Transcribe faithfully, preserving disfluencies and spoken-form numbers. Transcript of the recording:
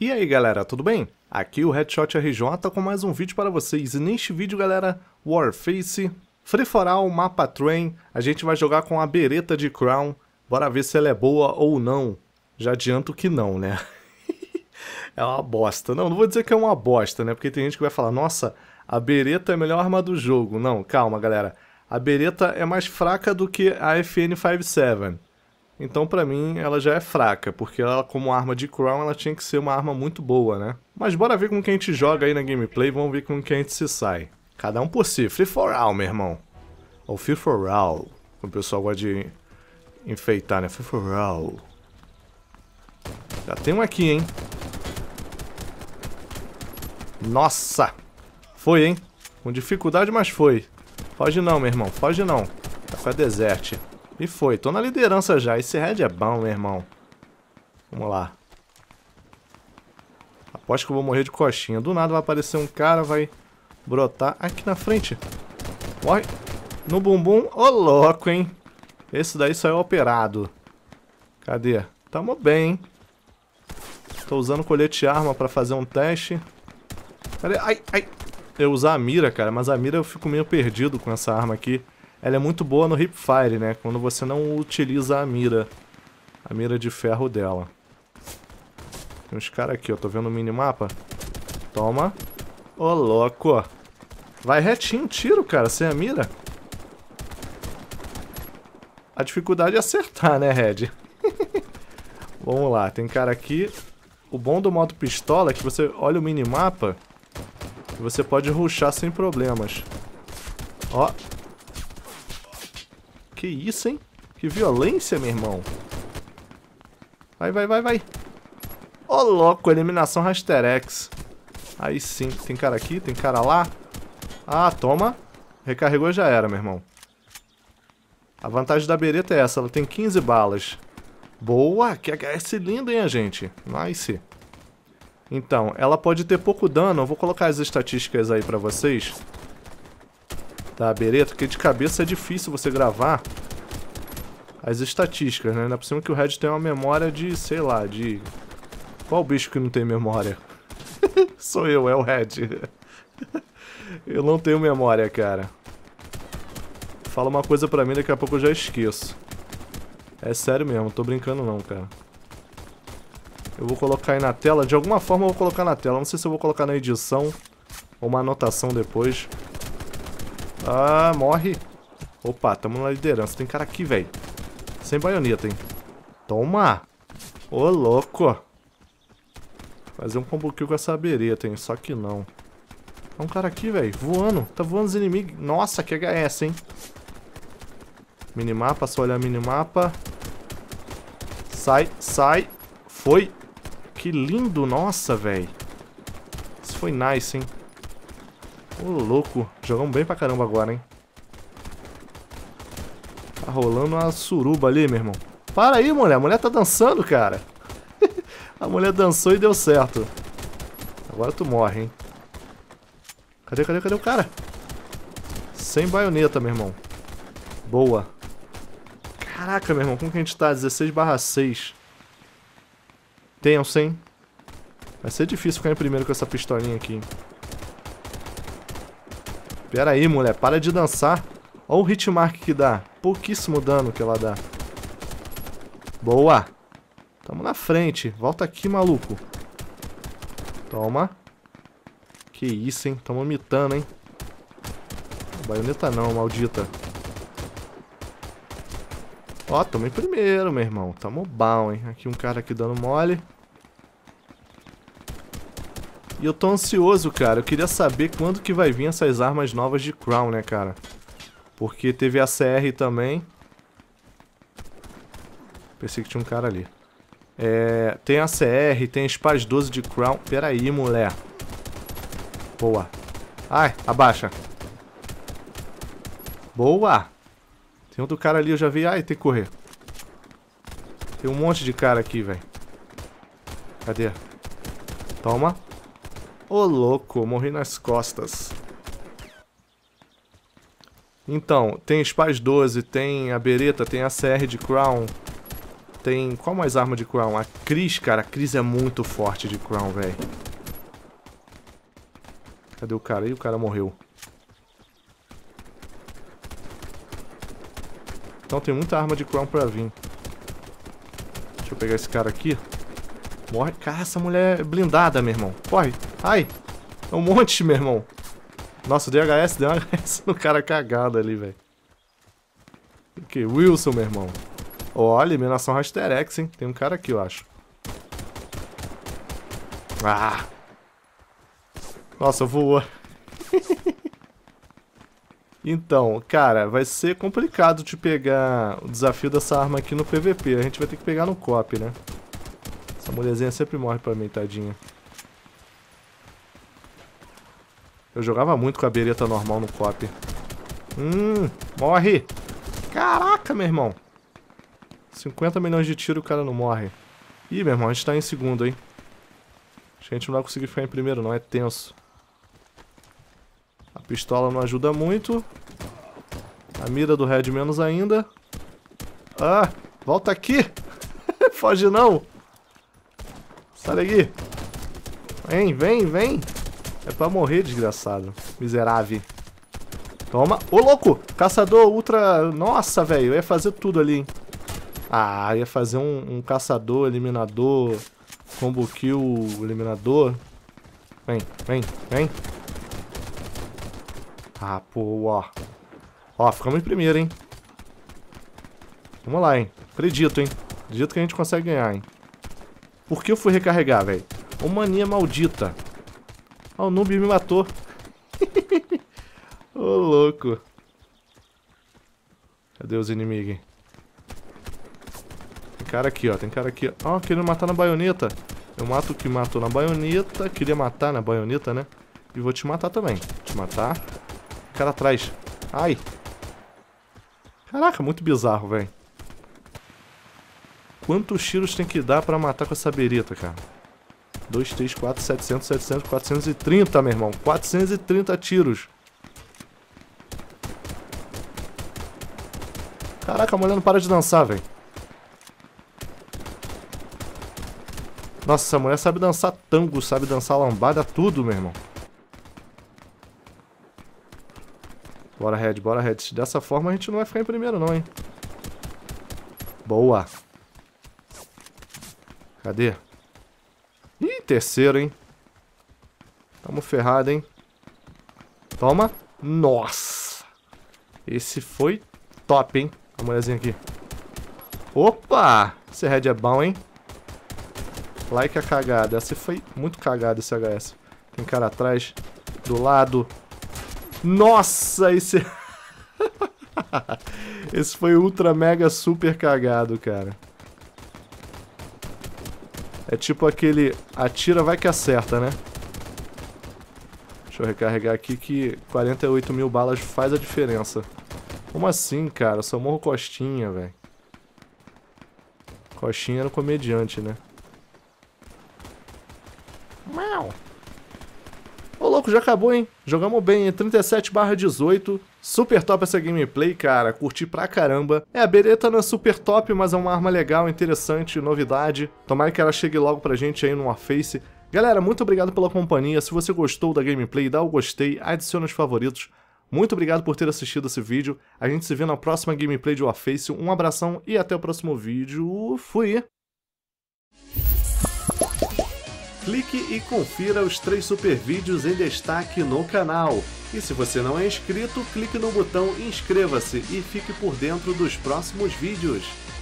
E aí galera, tudo bem? Aqui o Headshot R J com mais um vídeo para vocês. E neste vídeo galera, Warface, Free for All, Mapa Train. A gente vai jogar com a bereta de Crown. Bora ver se ela é boa ou não. Já adianto que não, né? É uma bosta. Não, não vou dizer que é uma bosta, né? Porque tem gente que vai falar, nossa, a bereta é a melhor arma do jogo. Não, calma galera. A bereta é mais fraca do que a F N cinquenta e sete. Então pra mim ela já é fraca, porque ela como arma de Crown ela tinha que ser uma arma muito boa, né? Mas bora ver como que a gente joga aí na gameplay, vamos ver como que a gente se sai. Cada um por si, Free for All, meu irmão. Ou Free for All, o pessoal gosta de enfeitar, né? Free for All. Já tem um aqui, hein? Nossa! Foi, hein? Com dificuldade, mas foi. Foge não, meu irmão, foge não. Tá com a Desert. E foi, tô na liderança já. Esse red é bom, meu irmão. Vamos lá. Aposto que eu vou morrer de coxinha. Do nada vai aparecer um cara, vai brotar aqui na frente. Morre. No bumbum. Ô, louco, hein? Esse daí saiu operado. Cadê? Tamo bem, hein? Tô usando colete arma pra fazer um teste. Cadê? Ai, ai. Eu usar a mira, cara. Mas a mira eu fico meio perdido com essa arma aqui. Ela é muito boa no hipfire, né? Quando você não utiliza a mira. A mira de ferro dela. Tem uns caras aqui, ó. Tô vendo o minimapa. Toma. Ô, louco. Vai retinho tiro, cara, sem a mira. A dificuldade é acertar, né, Red? Vamos lá, tem cara aqui. O bom do modo pistola é que você olha o minimapa e você pode rushar sem problemas. Ó. Que isso, hein? Que violência, meu irmão. Vai, vai, vai, vai. Ô, louco, eliminação Rasterex. Aí sim, tem cara aqui, tem cara lá. Ah, toma. Recarregou, já era, meu irmão. A vantagem da bereta é essa, ela tem quinze balas. Boa, que H S lindo, hein, gente? Nice. Então, ela pode ter pouco dano. Eu vou colocar as estatísticas aí pra vocês. Tá, bereta, porque de cabeça é difícil você gravar as estatísticas, né? Ainda por cima que o Red tem uma memória de, sei lá, de... Qual bicho que não tem memória? Sou eu, é o Red. Eu não tenho memória, cara. Fala uma coisa pra mim, daqui a pouco eu já esqueço. É sério mesmo, não tô brincando não, cara. Eu vou colocar aí na tela, de alguma forma eu vou colocar na tela. Não sei se eu vou colocar na edição ou uma anotação depois. Ah, morre. Opa, tamo na liderança. Tem cara aqui, velho. Sem baioneta, hein. Toma. Ô, louco. Fazer um combo kill com essa bereta, hein. Só que não. Tem um cara aqui, velho. Voando. Tá voando os inimigos. Nossa, que H S, hein. Minimapa, só olhar minimapa. Sai, sai. Foi. Que lindo. Nossa, velho. Isso foi nice, hein. Ô, louco. Jogamos bem pra caramba agora, hein. Tá rolando uma suruba ali, meu irmão. Para aí, mulher. A mulher tá dançando, cara. A mulher dançou e deu certo. Agora tu morre, hein. Cadê, cadê, cadê o cara? Sem baioneta, meu irmão. Boa. Caraca, meu irmão. Como que a gente tá? dezesseis barra seis. Tenso, hein. Vai ser difícil ficar em primeiro com essa pistolinha aqui, hein. Pera aí, mulher, para de dançar. Olha o hitmark que dá. Pouquíssimo dano que ela dá. Boa. Tamo na frente. Volta aqui, maluco. Toma. Que isso, hein. Tamo mitando, hein. Baioneta não, maldita. Ó, tamo em primeiro, meu irmão. Tamo bom, hein. Aqui um cara aqui dando mole. E eu tô ansioso, cara. Eu queria saber quando que vai vir essas armas novas de Crown, né, cara? Porque teve a C R também. Pensei que tinha um cara ali. É... Tem a C R, tem a Spaz doze de Crown. Pera aí, mulher. Boa. Ai, abaixa. Boa. Tem outro cara ali, eu já vi. Ai, tem que correr. Tem um monte de cara aqui, velho. Cadê? Toma. Ô, louco, morri nas costas. Então, tem Spaz doze, tem a bereta, tem a C R de Crown. Tem... Qual mais arma de Crown? A Chris, cara. A Chris é muito forte de Crown, velho. Cadê o cara? Ih, o cara morreu. Então tem muita arma de Crown pra vir. Deixa eu pegar esse cara aqui. Morre. Cara, essa mulher é blindada, meu irmão. Corre. Ai. É um monte, meu irmão. Nossa, deu H S, deu H S no cara cagado ali, velho. O que? Wilson, meu irmão. Olha, eliminação Rasterex, hein? Tem um cara aqui, eu acho. Ah! Nossa, voou. Então, cara, vai ser complicado de pegar o desafio dessa arma aqui no P V P. A gente vai ter que pegar no co op, né? Essa mulherzinha sempre morre pra mim, tadinha. Eu jogava muito com a bereta normal no co op. Hum, morre! Caraca, meu irmão! cinquenta milhões de tiro e o cara não morre. Ih, meu irmão, a gente tá em segundo, hein? Acho que a gente não vai conseguir ficar em primeiro, não. É tenso. A pistola não ajuda muito. A mira do Red menos ainda. Ah, volta aqui! Foge não! Sai daqui! Vem, vem, vem! É pra morrer, desgraçado. Miserável. Toma. Ô, louco! Caçador ultra... Nossa, velho. Eu ia fazer tudo ali, hein? Ah, ia fazer um, um caçador, eliminador, combo kill, eliminador. Vem, vem, vem. Ah, pô, ó. Ó, ficamos em primeiro, hein? Vamos lá, hein? Acredito, hein? Acredito que a gente consegue ganhar, hein? Por que eu fui recarregar, velho? Ô, mania maldita. Ó, o noob me matou. Ô, louco. Cadê os inimigos? Tem cara aqui, ó. Tem cara aqui, ó. Ó, querendo matar na baioneta. Eu mato o que matou na baioneta. Queria matar na baioneta, né? E vou te matar também. Te matar. Cara atrás. Ai. Caraca, muito bizarro, velho. Quantos tiros tem que dar pra matar com essa bereta, cara? dois, três, quatro, setecentos, setecentos, quatrocentos e trinta, meu irmão. quatrocentos e trinta tiros. Caraca, a mulher não para de dançar, velho. Nossa, essa mulher sabe dançar tango, sabe dançar lambada, tudo, meu irmão. Bora, Red, bora, Red. Dessa forma a gente não vai ficar em primeiro, não, hein. Boa. Cadê? Ih, terceiro, hein. Tamo ferrado, hein. Toma. Nossa. Esse foi top, hein. A mulherzinha aqui. Opa! Esse Red é bom, hein. Like a cagada. Essa foi muito cagada, esse H S. Tem cara atrás. Do lado. Nossa, esse... esse foi ultra mega super cagado, cara. É tipo aquele... Atira, vai que acerta, né? Deixa eu recarregar aqui que quarenta e oito mil balas faz a diferença. Como assim, cara? Eu só morro Costinha, velho. Costinha era um comediante, né? Mau. Ô, louco, já acabou, hein? Jogamos bem, trinta e sete barra dezoito. Super top essa gameplay, cara. Curti pra caramba. É, a bereta não é super top, mas é uma arma legal, interessante, novidade. Tomara que ela chegue logo pra gente aí no Warface. Galera, muito obrigado pela companhia. Se você gostou da gameplay, dá o gostei, adiciona os favoritos. Muito obrigado por ter assistido esse vídeo. A gente se vê na próxima gameplay de Warface. Um abração e até o próximo vídeo. Fui! Clique e confira os três super vídeos em destaque no canal. E se você não é inscrito, clique no botão inscreva-se e fique por dentro dos próximos vídeos.